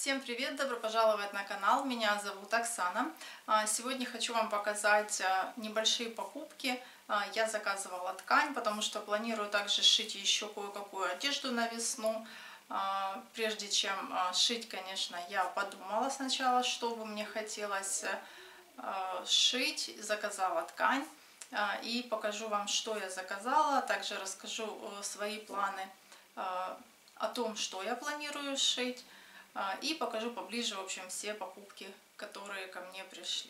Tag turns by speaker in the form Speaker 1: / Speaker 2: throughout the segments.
Speaker 1: Всем привет! Добро пожаловать на канал. Меня зовут Оксана. Сегодня хочу вам показать небольшие покупки. Я заказывала ткань, потому что планирую также шить еще кое-какую одежду на весну. Прежде чем шить, конечно, я подумала сначала, что бы мне хотелось шить. Заказала ткань и покажу вам, что я заказала. Также расскажу свои планы о том, что я планирую шить. И покажу поближе, в общем, все покупки, которые ко мне пришли.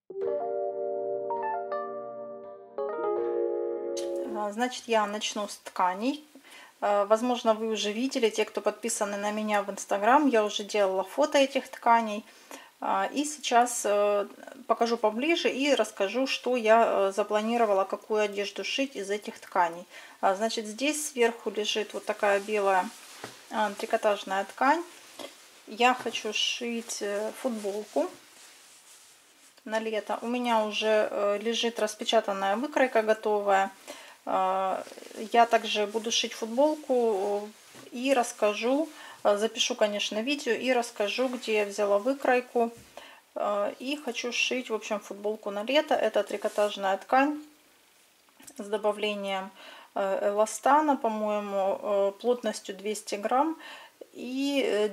Speaker 1: Значит, я начну с тканей. Возможно, вы уже видели, те, кто подписаны на меня в Инстаграм, я уже делала фото этих тканей. И сейчас покажу поближе и расскажу, что я запланировала, какую одежду шить из этих тканей. Значит, здесь сверху лежит вот такая белая трикотажная ткань. Я хочу шить футболку на лето. У меня уже лежит распечатанная выкройка готовая. Я также буду шить футболку и расскажу, запишу, конечно, видео и расскажу, где я взяла выкройку. И хочу шить, в общем, футболку на лето. Это трикотажная ткань с добавлением эластана, по-моему, плотностью 200 грамм. И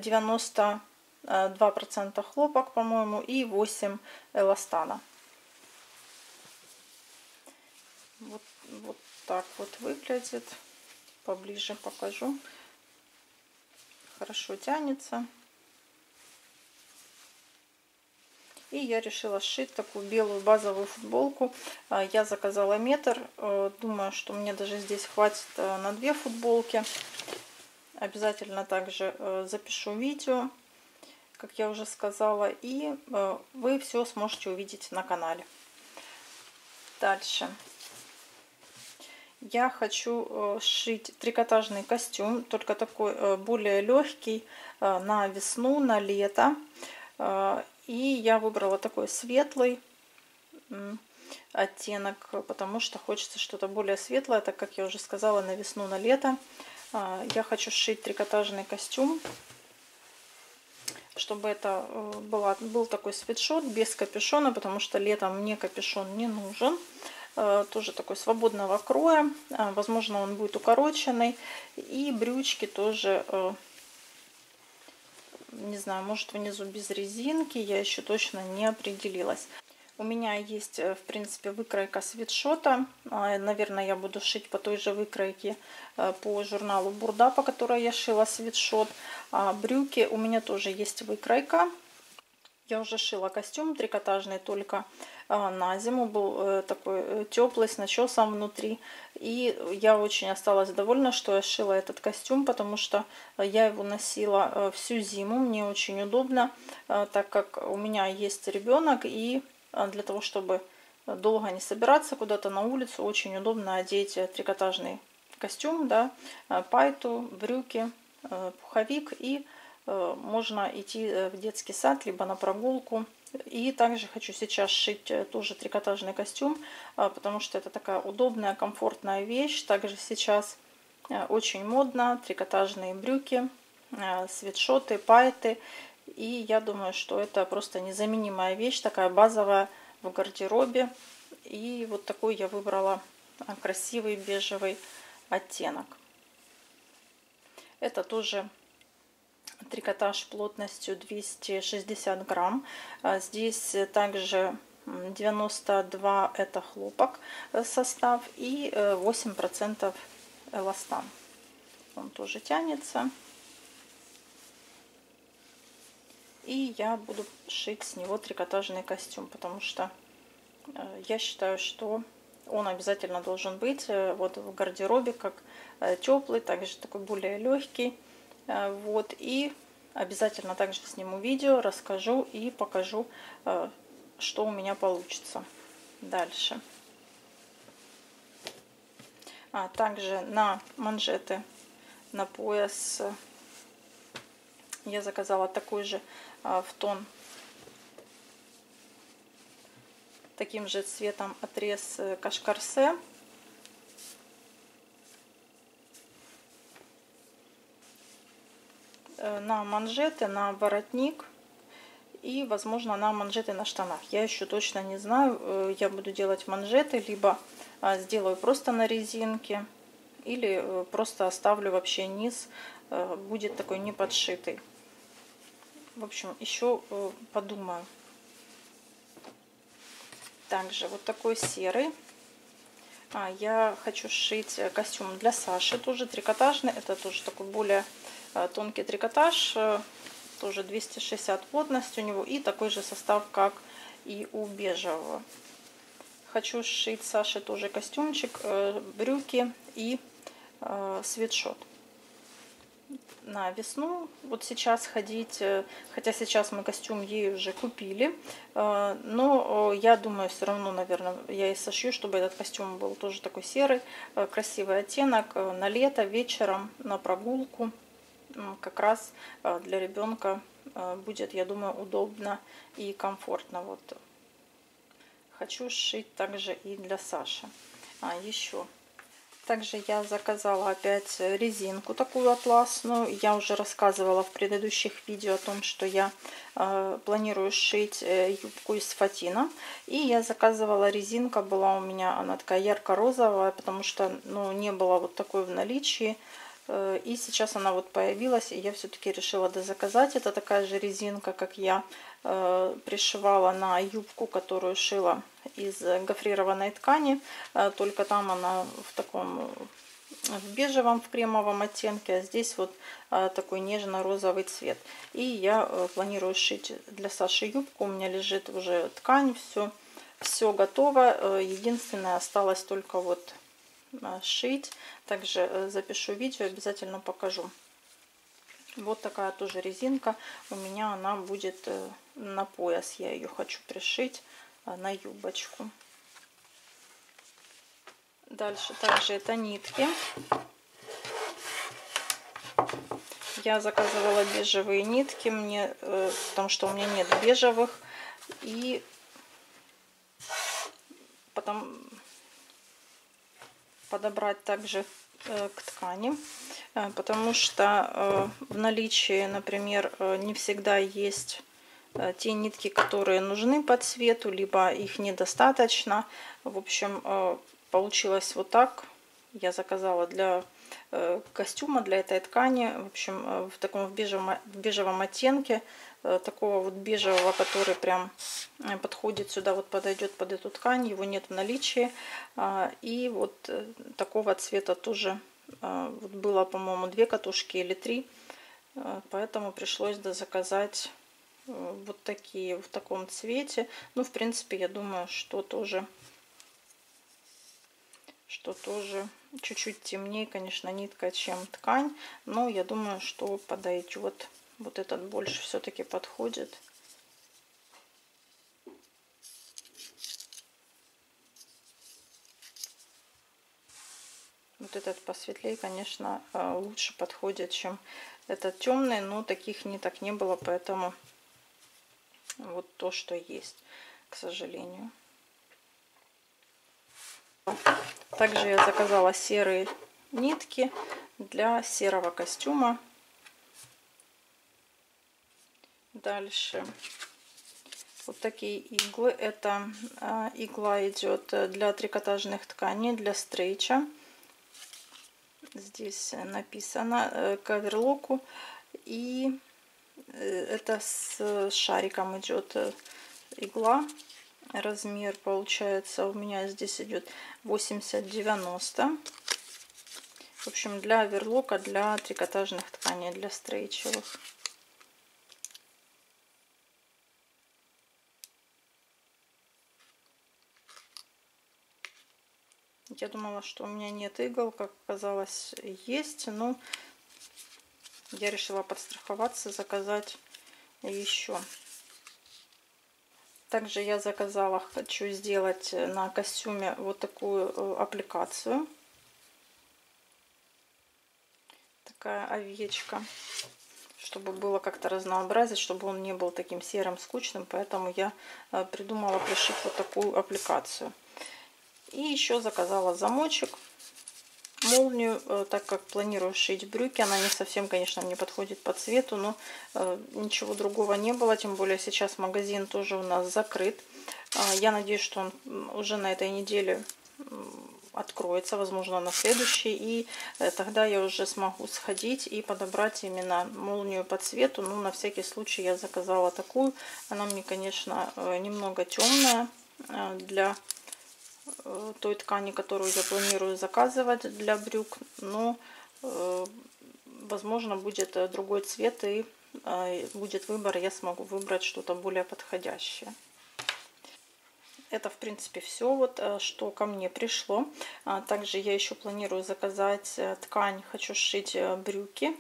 Speaker 1: 92% хлопок, по-моему, и 8 эластана. Вот так вот выглядит. Поближе покажу. Хорошо тянется. И я решила сшить такую белую базовую футболку. Я заказала метр. Думаю, что мне даже здесь хватит на 2 футболки. Обязательно также запишу видео, как я уже сказала, и вы все сможете увидеть на канале. Дальше. Я хочу сшить трикотажный костюм, только такой более легкий, на весну, на лето. И я выбрала такой светлый оттенок, потому что хочется что-то более светлое, так как я уже сказала, на весну, на лето. Я хочу сшить трикотажный костюм, чтобы это был такой свитшот без капюшона, потому что летом мне капюшон не нужен. Тоже такой свободного кроя, возможно, он будет укороченный. И брючки тоже, не знаю, может внизу без резинки, я еще точно не определилась. У меня есть, в принципе, выкройка свитшота. Наверное, я буду шить по той же выкройке по журналу Бурда, по которой я шила свитшот. Брюки у меня тоже есть выкройка. Я уже шила костюм трикотажный только на зиму. Был такой теплый, с начесом внутри. И я очень осталась довольна, что я шила этот костюм, потому что я его носила всю зиму. Мне очень удобно, так как у меня есть ребенок, и для того, чтобы долго не собираться куда-то на улицу, очень удобно одеть трикотажный костюм, да, пайту, брюки, пуховик, и можно идти в детский сад, либо на прогулку. И также хочу сейчас шить тоже трикотажный костюм, потому что это такая удобная, комфортная вещь. Также сейчас очень модно трикотажные брюки, свитшоты, пайты. И я думаю, что это просто незаменимая вещь, такая базовая в гардеробе. И вот такой я выбрала красивый бежевый оттенок. Это тоже трикотаж плотностью 260 грамм. Здесь также 92 это хлопок состав и 8% эластан. Он тоже тянется. И я буду шить с него трикотажный костюм, потому что я считаю, что он обязательно должен быть вот в гардеробе, как теплый, также такой более легкий. Вот, и обязательно также сниму видео, расскажу и покажу, что у меня получится дальше. Также на манжеты, на пояс я заказала такой же в тон, таким же цветом отрез кашкарсе. на манжеты, на воротник и, возможно, на манжеты на штанах. Я еще точно не знаю. Я буду делать манжеты, либо сделаю просто на резинке, или просто оставлю вообще низ, будет такой не подшитый. В общем, еще подумаю. Также вот такой серый. Я хочу сшить костюм для Саши, тоже трикотажный. Это тоже такой более тонкий трикотаж, тоже 260 плотность у него и такой же состав, как и у бежевого. Хочу сшить Саше тоже костюмчик, брюки и свитшот на весну. Вот сейчас ходить, хотя сейчас мы костюм ей уже купили, но я думаю, все равно, наверное, я и сошью, чтобы этот костюм был тоже такой серый, красивый оттенок на лето, вечером, на прогулку. Как раз для ребенка будет, я думаю, удобно и комфортно. Вот хочу сшить также и для Саши. Еще также я заказала опять резинку такую атласную. Я уже рассказывала в предыдущих видео о том, что я планирую сшить юбку из фатина. И я заказывала резинка, была у меня она такая ярко-розовая, потому что не было вот такой в наличии. И сейчас она вот появилась, и я все-таки решила дозаказать. Это такая же резинка, как я пришивала на юбку, которую шила из гофрированной ткани. Только там она в таком в бежевом, в кремовом оттенке, а здесь вот такой нежно-розовый цвет. И я планирую сшить для Саши юбку. У меня лежит уже ткань, все готово. Единственное, осталось только вот шить. Также запишу видео, обязательно покажу. Вот такая тоже резинка. У меня она будет на пояс. Я ее хочу пришить на юбочку. Дальше также это нитки. Я заказывала бежевые нитки, потому что у меня нет бежевых. И потом подобрать также к ткани, потому что в наличии, например, не всегда есть те нитки, которые нужны по цвету, либо их недостаточно. В общем, получилось вот так. Я заказала для костюма, для этой ткани, в общем, в таком бежевом оттенке, такого вот бежевого, который прям подходит сюда, вот подойдет под эту ткань, его нет в наличии. И вот такого цвета тоже вот было, по-моему, 2 катушки или 3, поэтому пришлось дозаказать вот такие в таком цвете. Ну, в принципе, я думаю, что тоже чуть-чуть темнее, конечно, нитка, чем ткань, но я думаю, что подойдет. Вот этот больше все-таки подходит. Вот этот посветлее, конечно, лучше подходит, чем этот темный, но таких ниток не было, поэтому вот то, что есть, к сожалению. Также я заказала серые нитки для серого костюма. Дальше вот такие иглы. Это игла идет для трикотажных тканей, для стрейча. Здесь написано к оверлоку. И это с шариком идет игла. Размер получается у меня здесь идет 80-90. В общем, для оверлока, для трикотажных тканей, для стрейчевых. Я думала, что у меня нет игл, как оказалось, есть, но я решила подстраховаться, заказать еще. Также я заказала, хочу сделать на костюме вот такую аппликацию. Такая овечка, чтобы было как-то разнообразить, чтобы он не был таким серым, скучным. Поэтому я придумала пришить вот такую аппликацию. И еще заказала замочек. молнию, так как планирую шить брюки. Она не совсем, конечно, мне подходит по цвету, но ничего другого не было. Тем более сейчас магазин тоже у нас закрыт. Я надеюсь, что он уже на этой неделе откроется, возможно, на следующий, и тогда я уже смогу сходить и подобрать именно молнию по цвету. Ну, на всякий случай я заказала такую. Она мне, конечно, немного темная для той ткани, которую я планирую заказывать для брюк, но возможно будет другой цвет, и будет выбор, я смогу выбрать что-то более подходящее. Это, в принципе, все, вот, что ко мне пришло. Также я еще планирую заказать ткань, хочу сшить брюки.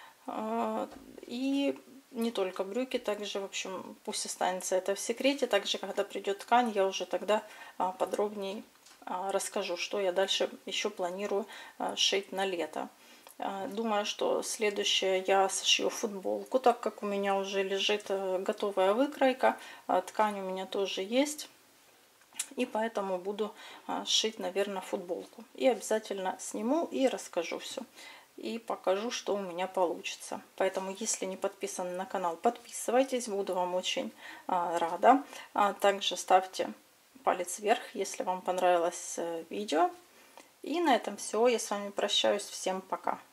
Speaker 1: И не только брюки, также, в общем, пусть останется это в секрете. Также, когда придет ткань, я уже тогда подробнее расскажу, что я дальше еще планирую шить на лето. Думаю, что следующее я сошью футболку, так как у меня уже лежит готовая выкройка. Ткань у меня тоже есть. И поэтому буду шить, наверное, футболку. И обязательно сниму и расскажу все. И покажу, что у меня получится. Поэтому, если не подписаны на канал, подписывайтесь. Буду вам очень рада. Также ставьте палец вверх, если вам понравилось видео. И на этом все. Я с вами прощаюсь. Всем пока.